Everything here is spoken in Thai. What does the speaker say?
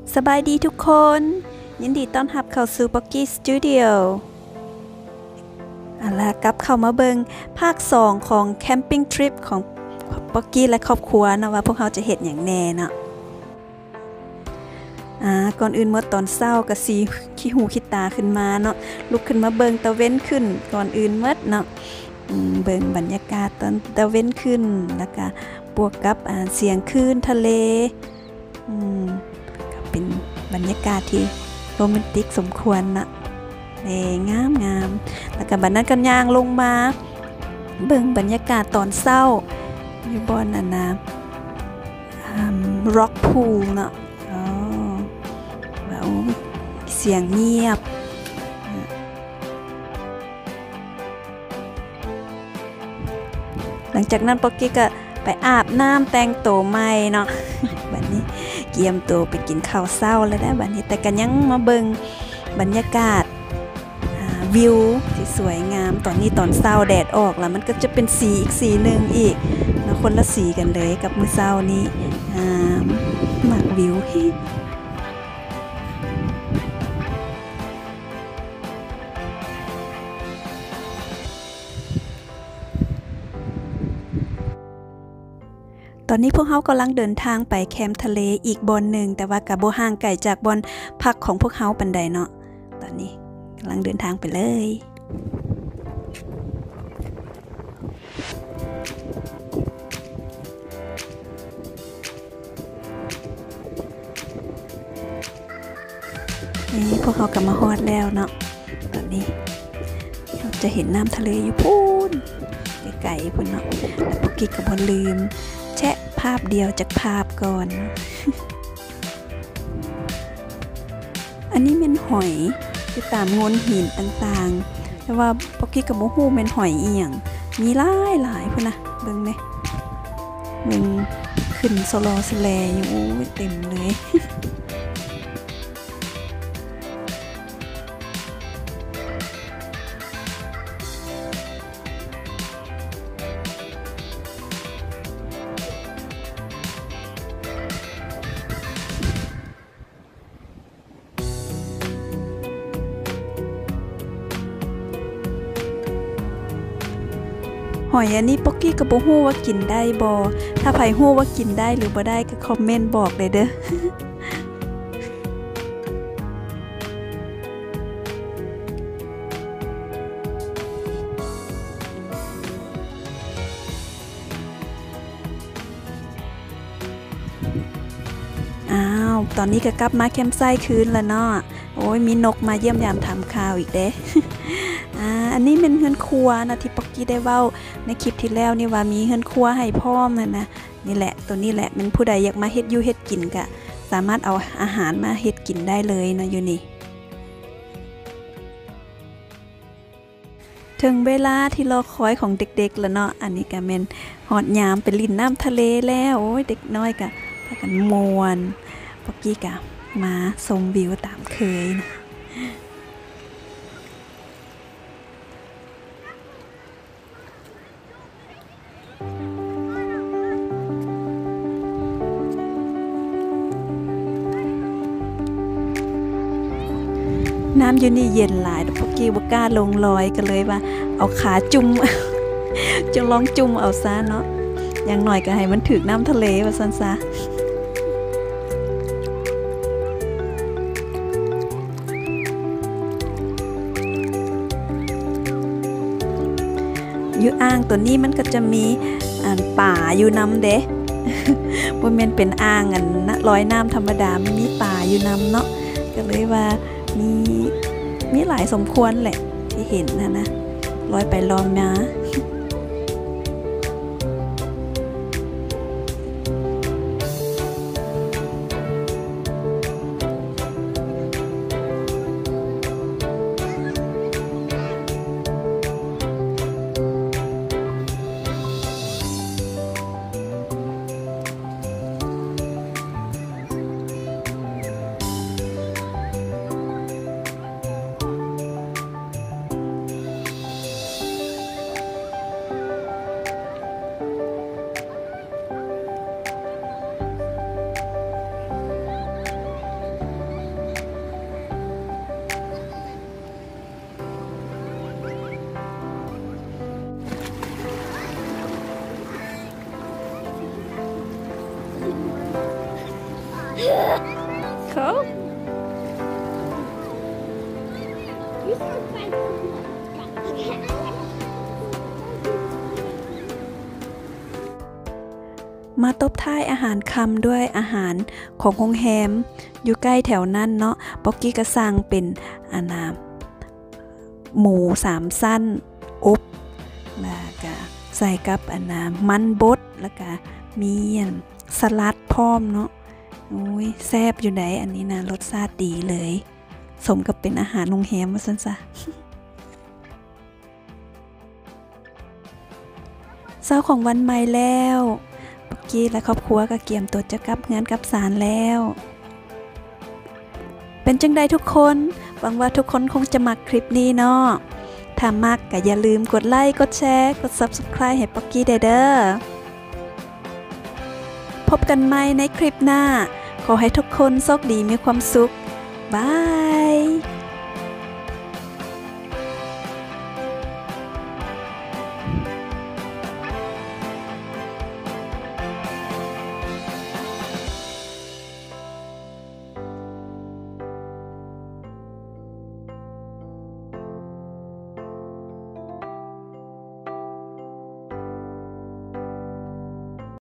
สบายดีทุกคนยินดีต้อนรับเข้าสู่ Pocky Studio ล่ะกลับเข้ามาเบิงภาค2ของแคมปิ้งทริปของ Pocky และครอบครัวนะว่าพวกเขาจะเฮ็ดอย่างแน่เนาะก่อนอื่นเมื่อตอนเช้าก็สีขี้หูขี้ตาขึ้นมาเนาะลุกขึ้นมาเบิงตะเว้นขึ้นก่อนอื่นเมื่อเนาะเบิงบรรยากาศตอนตะเว้นขึ้นแล้วก็บวกกับเสียงคลื่นทะเลก็เป็นบรรยากาศที่โรแมนติกสมควรนะงามแล้วก็บัดนั้นกันย่างลงมาเบิ่งบรรยากาศตอนเช้าอยู่บนร็อกพูลเนาะว้าวเสียงเงียบหลังจากนั้นป๊อกกี้ก็ไปอาบน้ำแต่งตัวใหม่เนาะบัดนี้เกียมตัวไปกินข้าวเช้าแล้วได้บัดนี้แต่กันยังมาเบิ่งบรรยากาศวิวที่สวยงามตอนนี้ตอนเช้าแดดออกแล้วมันก็จะเป็นสีอีกสีหนึ่งอีกนะคนละสีกันเลยกับมื้อเช้านี้มากวิวตอนนี้พวกเขากำลังเดินทางไปแคมป์ทะเลอีกบอนหนึ่งแต่ว่ากับบ่ห่างไกลจากบอนพักของพวกเขาปานใดเนาะตอนนี้กำลังเดินทางไปเลยนี่พวกเขากลับมาฮอดแล้วเนาะตอนนี้เราจะเห็นน้ำทะเลอยู่พูนไกลๆพุ่นเนาะแล้วพวกกิ๊กกับบ่ลืมแชะภาพเดียวจากภาพก่อน อันนี้เป็นหอยที่ตามโงนหินต่างๆแต่ว่าพวกกิ๊กกับบ่ฮู้เป็นหอยอีหยังมีหลายพุ่นนะเบิ่งแม่เบิ่งขึ้นโซโลสแลอยู่เต็มเลยหอยอันนี้ป๊อกกี้ก็บ่ฮู้ว่ากินได้บ่ถ้าใครฮู้ว่ากินได้หรือบ่ได้ก็คอมเมนต์บอกเลยเด้อ ตอนนี้ก็กลับมาแคมป์ไซต์คืนแล้วเนาะโอ้ยมีนกมาเยี่ยมยามทำข่าวอีกเด้อันนี้เป็นเฮือนครัวนะที่ป๊อกกี้ได้เว้าในคลิปที่แล้วนี่ว่ามีเฮือนครัวให้พร้อมนะนี่แหละตัวนี้แหละมันผู้ใดอยากมาเฮ็ดอยู่เฮ็ดกินก็สามารถเอาอาหารมาเฮ็ดกินได้เลยนะอยู่นี่ถึงเวลาที่รอคอยของเด็กๆแล้วเนาะอันนี้ก็แม่นฮอดยามไปลิ่นน้ำทะเลแล้วโอ้ยเด็กน้อยก็พากันม่วนป๊อกกี้ก็มาชมวิวตามเคยนะน้ำอยู่นี่เย็นหลายป๊อกกี้บ่กล้าลงลอยกันเลยว่าเอาขาจุ่ม จะลองจุ่มเอาซะเนาะอย่างหน่อยก็ให้มันถึกน้ำทะเลว่าซั่นซะอยู่อ่างตัวนี้มันก็จะมีป่าอยู่น้ำเด้บ่แม่นเป็นอ่างลอยน้ำธรรมดามันมีป่าอยู่น้ำเนาะก็เลยว่ามีหลายสมควรแหละที่เห็นนะลอยไปลอยมาเขามาตบท้ายอาหารคำด้วยอาหารของโรงแรมอยู่ใกล้แถวนั้นเนาะป๊อกกี้ก็สั่งเป็นหมู3สั้นอบแล้วก็ใส่กับมันบดแล้วก็มีสลัดพร้อมเนาะโอ้ยแซ่บอยู่ไหนอันนี้นะรสชาติดีเลยสมกับเป็นอาหารโรงแรมว่าซั่นซะเช้าของวันใหม่แล้วป๊อกกี้และครอบครัวก็เตรียมตัวจะกลับงานกลับศาลแล้วเป็นจังใดทุกคนหวังว่าทุกคนคงจะมักคลิปนี้เนาะถ้ามักก็อย่าลืมกดไลค์กดแชร์กด Subscribe ให้ป๊อกกี้เด้อพบกันใหม่ในคลิปหน้าขอให้ทุกคนโชคดีมีความสุขบาย